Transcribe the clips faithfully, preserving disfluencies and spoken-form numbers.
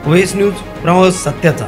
OS news, प्रवास सत्याचा।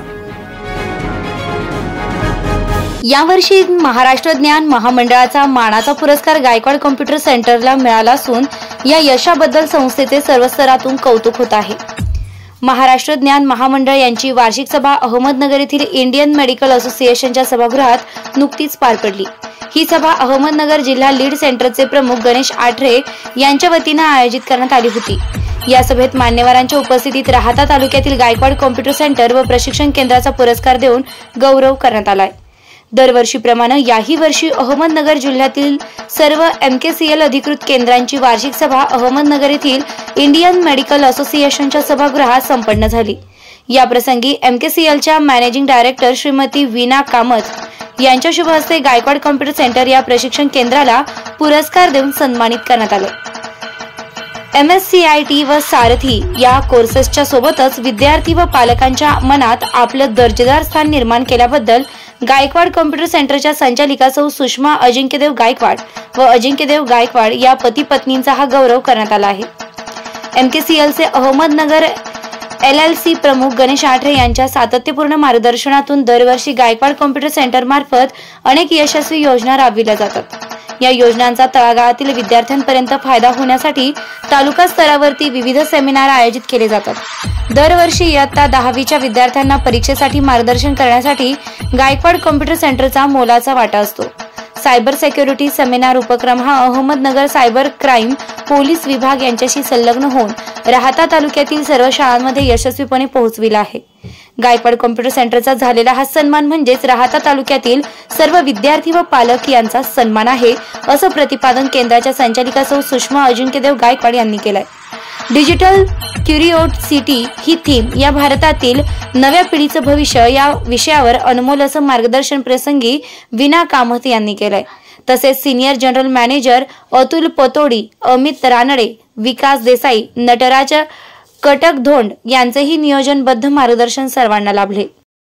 यावर्षी महाराष्ट्र ज्ञान महामंडळाचा मानाचा पुरस्कार गायकवाड कॉम्प्युटर सेंटरला मिळाला असून या यशाबद्दल संस्थेचे सर्व स्तरातून कौतुक होत आहे। महाराष्ट्र ज्ञान महामंडळ यांची वार्षिक सभा अहमदनगर येथील इंडियन मेडिकल असोसिएशनच्या सभागृहात नुकतीच पार पडली। ही सभा अहमदनगर जिल्हा लीड सेंटरचे प्रमुख गणेश आठरे यांच्या वतीने आयोजित करण्यात आली होती। या सभेत मान्यवरांच्या उपस्थितीत राहाता तालुक्यातील गायकवाड कॉम्प्युटर सेंटर व प्रशिक्षण केंद्राचा पुरस्कार देऊन गौरव करण्यात आलाय। दरवर्षीप्रमाणे याही वर्षी अहमदनगर जिल्ह्यातील सर्व एमकेसीएल अधिकृत केंद्रांची वार्षिक सभा अहमदनगर येथील इंडियन मेडिकल असोसिएशनच्या सभागृहात संपन्न झाली। या प्रसंगी एमकेसीएलच्या मॅनेजिंग डायरेक्टर श्रीमती वीणा कामत यांच्या शुभ हस्ते गायकवाड कॉम्प्युटर सेंटर या प्रशिक्षण केंद्राला पुरस्कार देऊन सन्मानित करण्यात आले। एमएससीआयटी व सारथी या कोर्सेसच्या सोबतच विद्यार्थी व पालकांच्या मनात आपलं दर्जेदार स्थान निर्माण केल्याबद्दल गायकवाड कॉम्प्युटर सेंटरच्या संचालिका सौ सुषमा अजिंक्यदेव गायकवाड व अजिंक्यदेव गायकवाड या पती पत्नींचा हा गौरव करण्यात आला आहे। एमकेसीएलचे अहमदनगर एलएलसी प्रमुख गणेश आठरे यांच्या सातत्यपूर्ण मार्गदर्शनातून दरवर्षी गायकवाड कॉम्प्युटर सेंटर मार्फत अनेक यशस्वी योजना राबविल्या जातात। या योजनांचा तळागाळातील विद्यार्थ्यांपर्यंत फायदा होण्यासाठी तालुका स्तरावरती विविध सेमिनार आयोजित केले जातात। दरवर्षी इयत्ता दहावीच्या विद्यार्थ्यांना परीक्षेसाठी मार्गदर्शन करण्यासाठी गायकवाड कॉम्प्युटर सेंटरचा मोलाचा वाटा असतो। सायबर सिक्युरिटी सेमिनार उपक्रम हा अहमदनगर सायबर क्राईम पोलीस विभाग यांच्याशी संलग्न होऊन राहाता तालुक्यातील सर्व शाळांमध्ये यशस्वीपणे पोहोचविला आहे। गायकवाड कॉम्प्युटर सेंटरचा झालेला हा सन्मान म्हणजेच राहाता तालुक्यातील सर्व विद्यार्थी व पालक यांचा सन्मान आहे, असं प्रतिपादन केंद्राच्या संचालिका सौ सुषमा अजिंक्यदेव गायकवाड यांनी केलंय। डिजिटल क्युरिओसिटी ही थीम या भारतातील नव्या पिढीचं भविष्य या विषयावर अनमोल असं मार्गदर्शन प्रसंगी वीणा कामत यांनी केलंय। तसेच senior general manager Atul Patodi, Amit Ranade, Vikas Desai, Nataraj Katakdhond यांचेही नियोजनबद्ध मार्गदर्शन सर्वांना लाभले।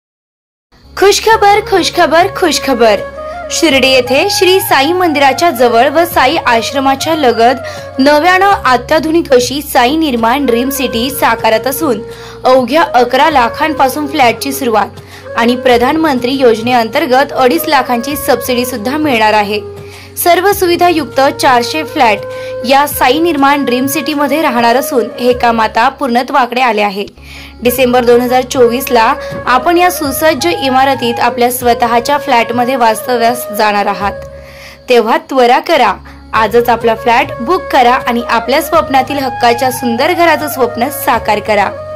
खुशखबर खुशखबर खुशखबर शिर्डी येथे श्री साई मंदिराच्या जवळ व साई आश्रमाच्या लगत नव्यानं अत्याधुनिक अशी साई निर्माण ड्रीम सिटी साकारत असून अवघ्या अकरा लाखांपासून फ्लॅटची सुरुवात आणि प्रधानमंत्री योजनेअंतर्गत अडीच लाखांची सबसिडी सुद्धा मिळणार आहे। सर्व सुविधा युक्त चारशे फ्लॅट या साई निर्माण ड्रीम सिटी मध्ये राहणार असून हे काम आता पूर्णत्वाकडे आले आहे। डिसेंबर दोन हजार चोवीस ला आपण या सुसज्ज इमारतीत आपल्या स्वतःच्या फ्लॅट मध्ये वास्तव्यास जाणार आहात। तेव्हा त्वरा करा, आजच आपला फ्लॅट बुक करा आणि आपल्या स्वप्नातील हक्काच्या सुंदर घराचं स्वप्न साकार करा।